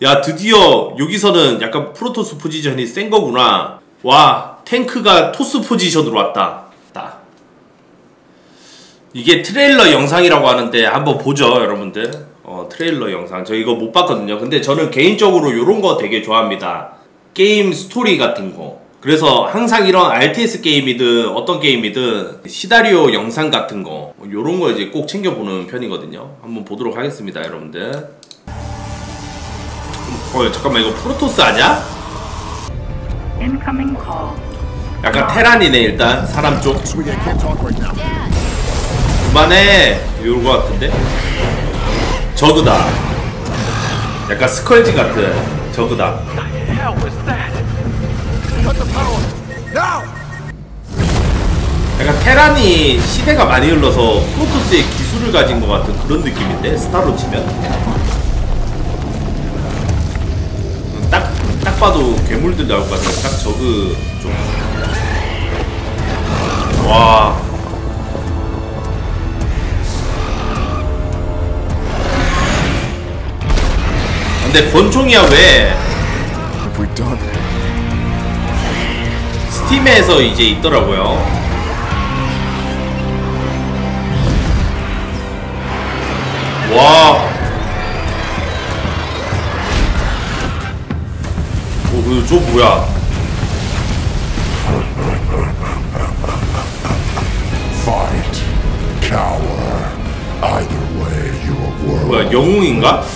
야, 드디어 여기서는 약간 프로토스 포지션이 센 거구나. 와, 탱크가 토스 포지션으로 왔다. 이게 트레일러 영상이라고 하는데 한번 보죠, 여러분들. 트레일러 영상. 저 이거 못 봤거든요. 근데 저는 개인적으로 요런 거 되게 좋아합니다. 게임 스토리 같은 거. 그래서 항상 이런 RTS 게임이든 어떤 게임이든 시나리오 영상 같은 거 요런 거 이제 꼭 챙겨보는 편이거든요. 한번 보도록 하겠습니다, 여러분들. 잠깐만, 이거 프로토스 아냐? 약간 테란이네. 일단 사람 쪽 그만해. 이런 거 같은데? 저그다. 약간 스컬지 같은 저그다. 약간 테란이 시대가 많이 흘러서 프로토스의 기술을 가진 것 같은 그런 느낌인데, 스타로 치면 딱 봐도 괴물들 나올 것 같아요. 딱 저그 좀. 와. 근데 권총이야 왜? 스팀에서 이제 있더라고요. 와. 저 뭐야? 뭐야, 영웅인가?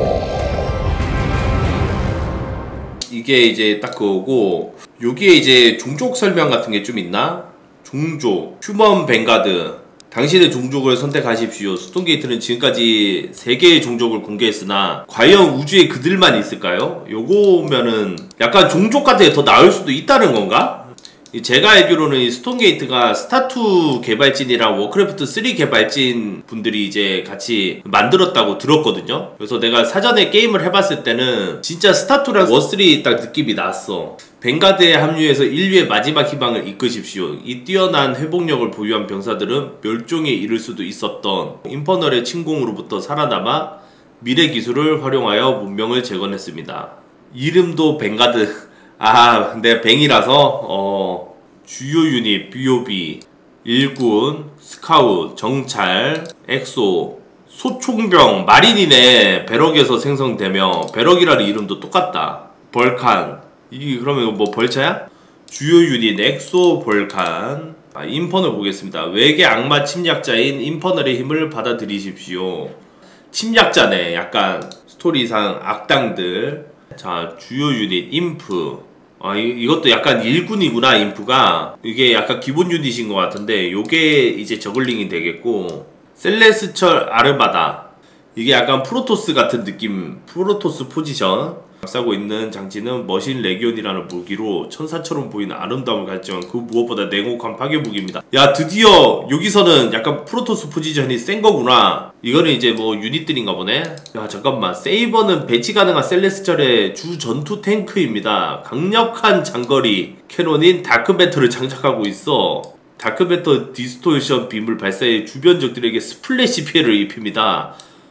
이게 이제 딱 그거고, 요게 이제 종족 설명 같은 게 좀 있나? 종족, 휴먼 뱅가드. 당신의 종족을 선택하십시오. 스톤게이트는 지금까지 3개의 종족을 공개했으나 과연 우주에 그들만 있을까요? 요거면은 약간 종족 같은 게 더 나을 수도 있다는 건가? 제가 알기로는 이 스톤게이트가 스타2 개발진이랑 워크래프트 3 개발진 분들이 이제 같이 만들었다고 들었거든요. 그래서 내가 사전에 게임을 해봤을 때는 진짜 스타2랑 워3 딱 느낌이 났어. 뱅가드에 합류해서 인류의 마지막 희망을 이끄십시오. 이 뛰어난 회복력을 보유한 병사들은 멸종에 이를 수도 있었던 인퍼널의 침공으로부터 살아남아 미래 기술을 활용하여 문명을 재건했습니다. 이름도 뱅가드. 아, 근데 뱅이라서 주요 유닛, BOB, 일군, 스카웃, 정찰, 엑소, 소총병, 마린이네. 배럭에서 생성되며 배럭이라는 이름도 똑같다. 벌칸. 이게 그러면 이거 뭐 벌차야? 주요 유닛, 엑소, 벌칸. 인퍼널 보겠습니다. 외계 악마 침략자인 인퍼널의 힘을 받아들이십시오. 침략자네. 약간 스토리상 악당들. 자, 주요 유닛 인프. 이것도 약간 일군이구나. 인프가 이게 약간 기본 유닛인 것 같은데 요게 이제 저글링이 되겠고, 셀레스철 아르마다. 이게 약간 프로토스 같은 느낌. 프로토스 포지션. 앞서고 있는 장치는 머신 레기온이라는 무기로 천사처럼 보이는 아름다움을 가졌지만 그 무엇보다 냉혹한 파괴 무기입니다. 야, 드디어 여기서는 약간 프로토스 포지션이 센 거구나. 이거는 이제 뭐 유닛들인가 보네. 야, 잠깐만. 세이버는 배치 가능한 셀레스철의 주 전투 탱크입니다. 강력한 장거리 캐논인 다크배터를 장착하고 있어. 다크배터 디스토션 빔을 발사해 주변 적들에게 스플래시 피해를 입힙니다.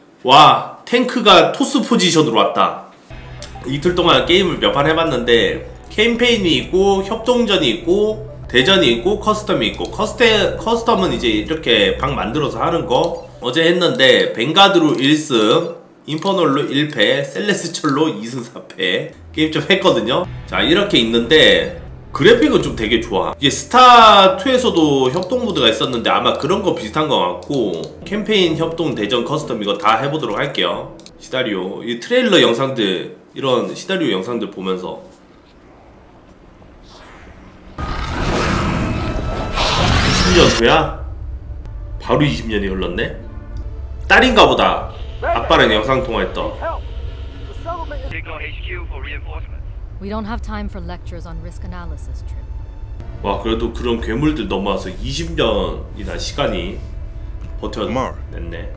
와, 탱크가 토스 포지션으로 왔다. 이틀 동안 게임을 몇 판 해봤는데 캠페인이 있고 협동전이 있고 대전이 있고 커스텀이 있고, 커스텀은 이제 이렇게 방 만들어서 하는 거 어제 했는데 뱅가드로 1승, 인퍼널로 1패, 셀레스철로 2승 4패 게임 좀 했거든요. 자, 이렇게 있는데 그래픽은 좀 되게 좋아. 이게 스타2에서도 협동 모드가 있었는데 아마 그런 거 비슷한 거 같고, 캠페인, 협동, 대전, 커스텀 이거 다 해보도록 할게요. 시나리오, 이 트레일러 영상들, 이런 시나리오 영상들 보면서 20년 후야? 바로 20년이 흘렀네? 딸인가 보다. 아빠랑 영상 통화했다. We don't have time for lectures on risk analysis, Trip. 와, 그래도 그런 괴물들 넘어와서 20년이나 시간이 버텨냈네.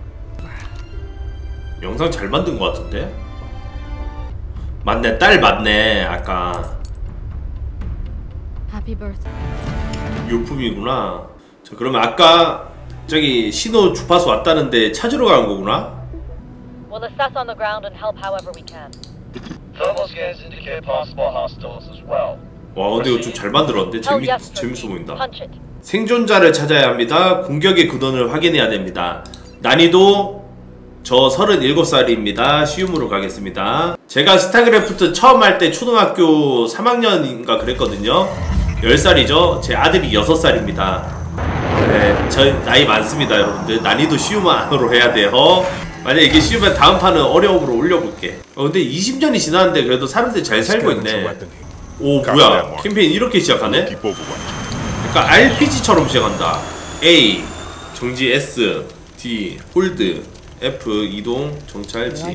영상 잘 만든 것 같은데? 맞네, 딸 맞네. 아까 Happy birthday. 유품이구나. 자, 그러면 아까 저기 신호 주파수 왔다는데 찾으러 간 거구나? We'll assess on the ground and help however we can. Thermal scans indicate possible hostiles as well. 와 근데 이거 좀 잘 만들었는데 Oh, yes, 재밌어 보인다. Punch it. 생존자를 찾아야 합니다. 공격의 근원을 확인해야 됩니다. 난이도 저 37살입니다. 쉬움으로 가겠습니다. 제가 스타크래프트 처음 할 때 초등학교 3학년인가 그랬거든요. 10살이죠. 제 아들이 6살입니다. 네, 저 나이 많습니다 여러분들. 난이도 쉬움으로 해야 돼요. 만약에 이게 쉬우면 다음 판은 어려움으로 올려볼게. 근데 20년이 지났는데 그래도 사람들이 잘 살고 있네. 오 뭐야 캠페인 이렇게 시작하네? 약간 RPG처럼 시작한다. A 정지, S D 홀드, F 이동, 정찰, G.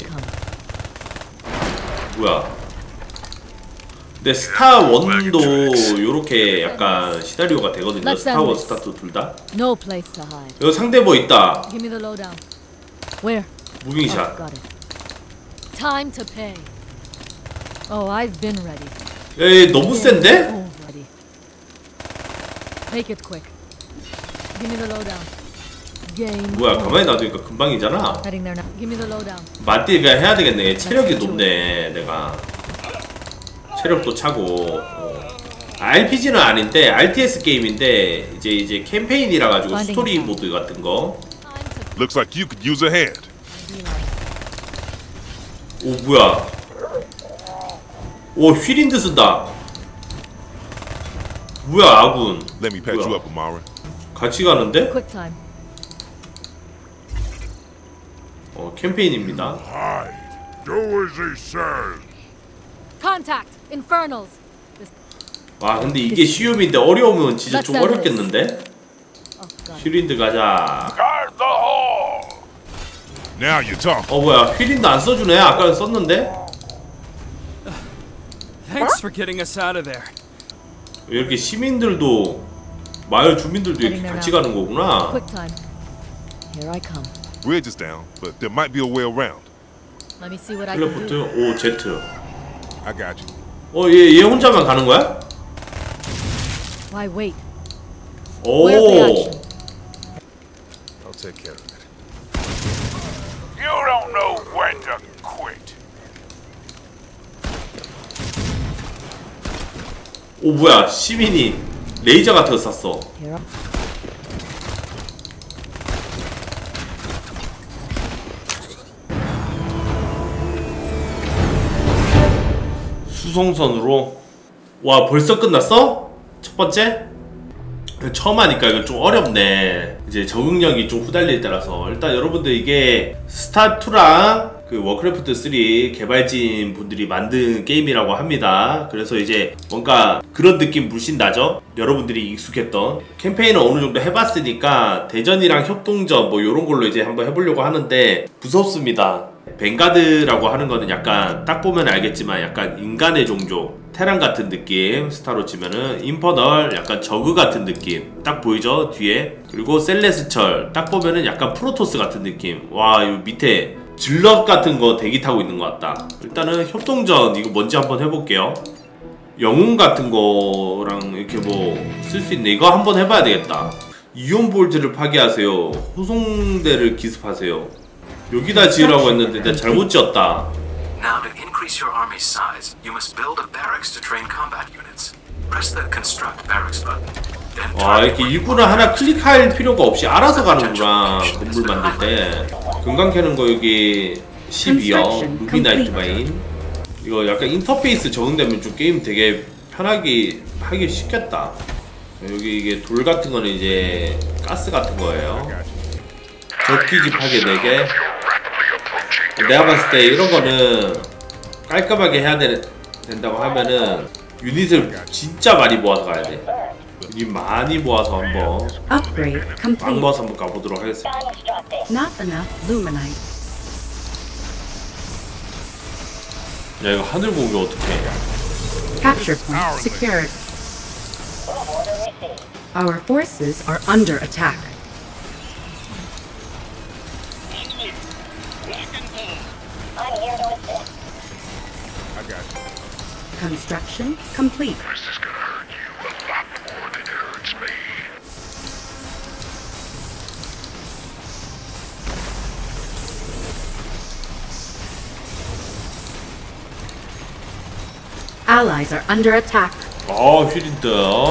뭐야 근데 스타1도 요렇게 약간 시나리오가 되거든요. 스타1, 스타2 둘 다. No place to hide. 여기 상대 뭐 있다. Give me the lowdown. Where? 무빙샷. Got it. Time to pay. Oh, I've been ready. 에이 너무 센데? Oh, ready. Make it quick. Give me the lowdown. Game. 뭐야 가만히 놔두니까 금방이잖아. Heading there now. Give me the lowdown. 맞디가 해야 되겠네. 체력이 높네 내가. 체력도 차고. RPG는 아닌데 RTS 게임인데 이제 캠페인이라 가지고 스토리 모드 같은 거. Looks like you could use a hand. 오 뭐야? 오 휠인드 쓴다. 뭐야 아군? Let me patch you up, Amara. 같이 가는데? Quick time. 캠페인입니다. Hide. Do as he says. Contact. Infernals. 와 근데 이게 쉬움인데 어려우면 진짜 좀 어렵겠는데? Oh, got it. 휠인드 가자. Guard the hall. Now you talk. 뭐야 휠인드 안 써주네? 아까 썼는데? Thanks for getting us out of there. 이렇게 시민들도 마을 주민들도 이렇게 같이 가는 거구나. Quick time. Here I come. Bridge is down, but there might be a way around. Let me see what I can 텔레포트. do. 오 제트. I got you. 얘 혼자만 가는 거야? Why wait? 오. Where's the action? I'll take care of it. You don't know when to quit. 오 뭐야 시민이 레이저 같은 거 쐈어. Here I 수송선으로. 와 벌써 끝났어? 첫 번째? 처음 하니까 이거 좀 어렵네. 이제 적응력이 좀 후달릴 때라서 일단 여러분들 이게 스타2랑 그 워크래프트 3 개발진 분들이 만든 게임이라고 합니다. 그래서 이제 뭔가 그런 느낌 물씬 나죠? 여러분들이 익숙했던 캠페인을 어느 정도 해봤으니까 대전이랑 협동전 뭐 요런 걸로 이제 한번 해보려고 하는데 무섭습니다. 벵가드라고 하는 거는 약간 딱 보면 알겠지만 약간 인간의 종족 테란 같은 느낌, 스타로 치면은 인퍼널 약간 저그 같은 느낌 딱 보이죠? 뒤에. 그리고 셀레스철 딱 보면은 약간 프로토스 같은 느낌. 와, 이 밑에 질럿 같은 거 대기 타고 있는 것 같다. 일단은 협동전 이거 뭔지 한번 해볼게요. 영웅 같은 거랑 이렇게 뭐 쓸 수 있네. 이거 한번 해봐야 되겠다. 이온 볼트를 파괴하세요. 호송대를 기습하세요. 여기다 지으라고 했는데 내가 잘못 지었다. Now, to increase your army's size, you must build a barracks to train combat units. Press the construct barracks button. Then 와, 이렇게 일꾼을 하나 클릭할 필요가 없이 알아서 가는구나. 건물 만들 때. 금강 캐는 거 여기 12형 루비나이트 마인. 이거 약간 인터페이스 적응되면 좀 게임 되게 편하게 하기 쉽겠다. 여기 이게 돌 같은 거는 이제 가스 같은 거예요. 적기지 파괴 4개. 내가 봤을 때 이런 거는 깔끔하게 해야 된다고 하면은 유닛을 진짜 많이 모아서 가야 돼. 유닛 많이 모아서 한번 Upgrade 막 complete. 모아서 한번 가보도록 하겠습니다. Not enough luminite. 야 이거 하늘 공격 어떡해. Capture point secured. Our forces are under attack. I got you. Construction complete. This is gonna hurt you a lot more than it hurts me. Allies are under attack. 휘린드.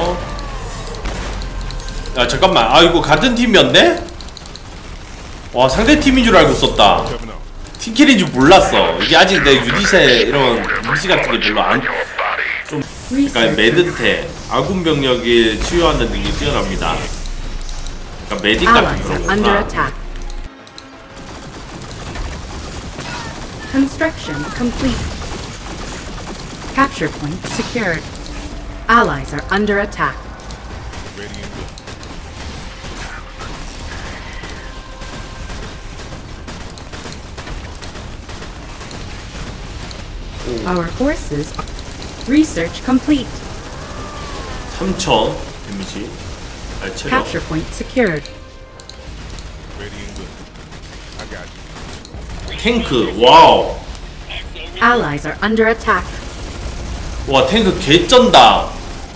야 잠깐만, 아 이거 같은 팀이었네? 와 상대 팀인 줄 알고 썼다. 팀킬인 줄 몰랐어. 이게 아직 내 유닛에 이런 무시 같은 게 별로 안 좀 그러니까 매든태 아군 병력을 치유하는 능력이 뛰어납니다. 그러니까 메딕 같은 Allies 그런 are under 거구나. attack. Construction complete. Capture point secured. Allies are under attack. Our forces are... Research complete. 3000 데미지. 체력. Capture point secured. 탱크. 와우. Allies are under attack. 와 탱크 개쩐다.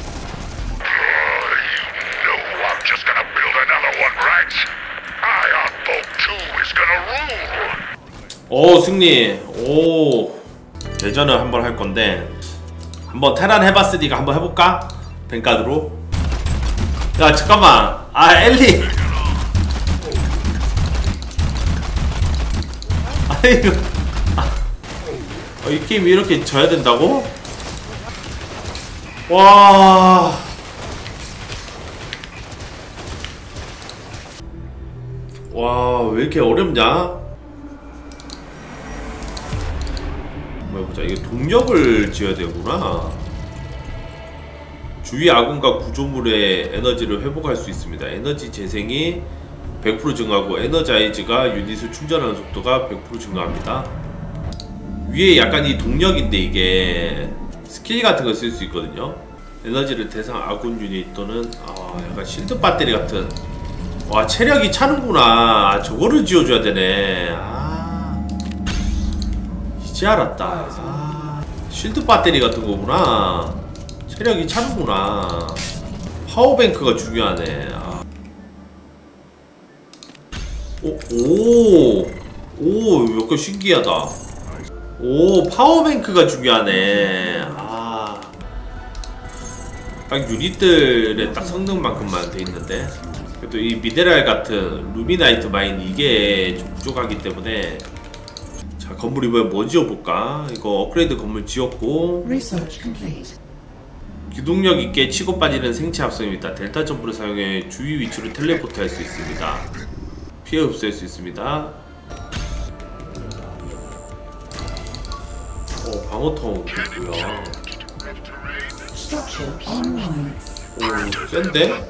No, I'm just gonna build another one, right? Ion Bolt 2 is gonna rule. 승리. 대전을 한번 할 건데 한번 테란 해봤으니까 한번 해볼까? 뱅카드로. 야 잠깐만. 엘리. 이거 이 게임 이렇게 져야 된다고? 와. 왜 이렇게 어렵냐? 보자. 이게 동력을 지어야 되구나. 주위 아군과 구조물의 에너지를 회복할 수 있습니다. 에너지 재생이 100% 증가하고 에너자이즈가 유닛을 충전하는 속도가 100% 증가합니다. 위에 약간 이 동력인데 이게 스킬 같은 거 쓸 수 있거든요. 에너지를 대상 아군 유닛 또는 약간 실드 배터리 같은. 와 체력이 차는구나. 저거를 지어줘야 되네. 이제 알았다. 실드 배터리 같은 거구나. 체력이 차는구나. 파워뱅크가 중요하네. 약간 신기하다. 파워뱅크가 중요하네. 딱 유닛들의 딱 성능만큼만 돼 있는데, 그래도 이 미네랄 같은 루미나이트 마인 이게 좀 부족하기 때문에. 자, 건물 이번에 뭐 지어볼까? 이거 업그레이드 건물 지었고, 기동력 있게 치고 빠지는 생체 합성입니다. 델타 점프를 사용해 주위 위치로 텔레포트 할 수 있습니다. 피해 흡수할 수 있습니다. 방어턱 있고요. 센데?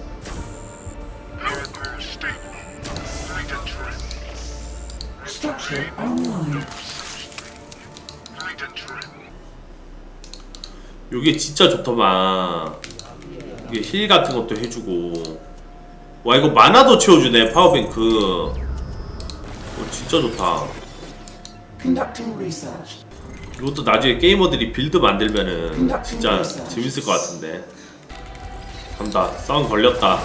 요게 진짜 좋더만. 이게 힐 같은 것도 해주고. 와 이거 만화도 채워주네. 파워뱅크. 진짜 좋다. 이것도 나중에 게이머들이 빌드 만들면은 진짜 재밌을 것 같은데. 간다. 싸움 걸렸다.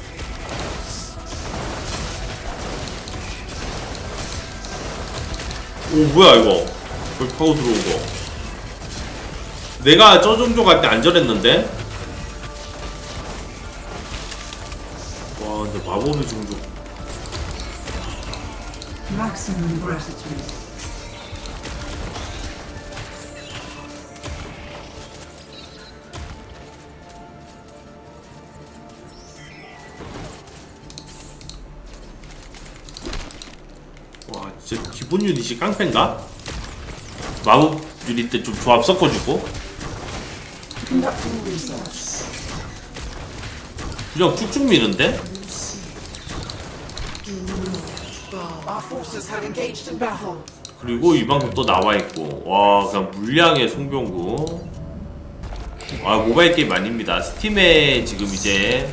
뭐야 이거. 거기 파고 들어온 거. 내가 저 종족 할 때 안전했는데? 와 근데 마법의 종족. 와 진짜 기본 유닛이 깡패인가? 마법 유닛 때 좀 조합 섞어주고 그냥 쭉쭉 미는데? 그리고 이만큼 또 나와있고. 와 그냥 물량의 송병구. 모바일 게임 아닙니다. 스팀에 지금 이제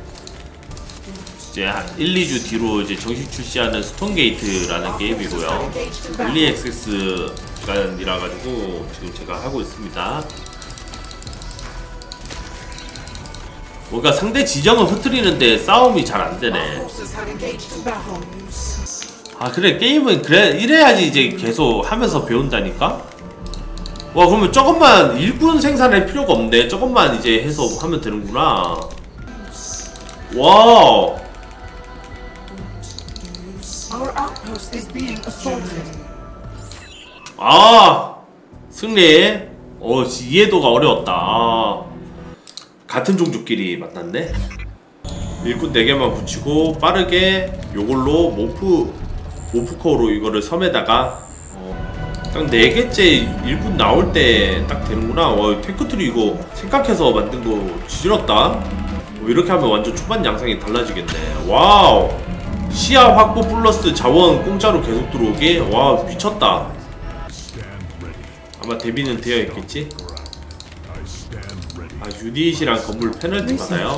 한 1, 2주 뒤로 이제 정식 출시하는 스톤게이트라는 게임이고요. 일리 액세스가 가지고 지금 제가 하고 있습니다. 뭔가 상대 지정을 흐트리는데 싸움이 잘 안되네. 그래 게임은 그래 이래야지 이제 계속 하면서 배운다니까? 와, 그러면 조금만 일꾼 생산할 필요가 없네. 조금만 이제 해서 하면 되는구나. 와우. 아, 승리. 이해도가 어려웠다. 같은 종족끼리 만났네. 일꾼 4개만 붙이고 빠르게 요걸로 모프코어로 이거를 섬에다가 딱 4개째 일꾼 나올 때 딱 되는구나. 테크트리 이거 생각해서 만든 거 지렸다. 이렇게 하면 완전 초반 양상이 달라지겠네. 와우. 시야 확보 플러스 자원 공짜로 계속 들어오게. 와, 미쳤다. 아마 대비는 되어 있겠지? 아, 유닛이랑 건물 페널티 받아요.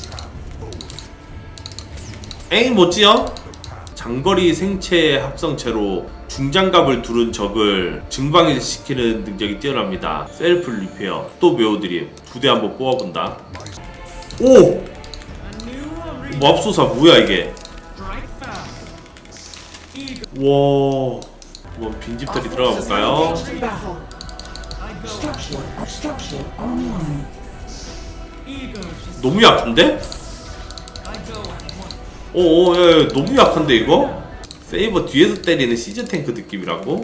에이, 뭐지요? 장거리 생체 합성체로 중장갑을 두른 적을 증방시키는 능력이 뛰어납니다. 셀프 리페어. 또 메오드림. 2대 한번 뽑아본다. 오! 맙소사 뭐야 이게? 와, 한번 빈집털이 들어가 볼까요? 너무 약한데? 야, 너무 약한데 이거? 세이버 뒤에서 때리는 시즈 탱크 느낌이라고?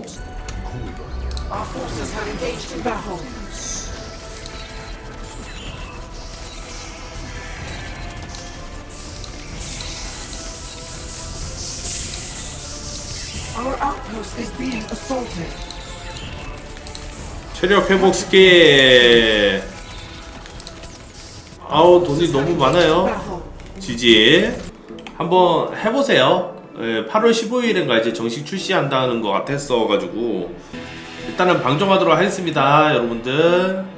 체력 회복 스킬. 아우, 돈이 너무 많아요. 지지. 한번 해보세요. 8월 15일인가 이제 정식 출시한다는 것 같았어가지고 일단은 방종하도록 하겠습니다, 여러분들.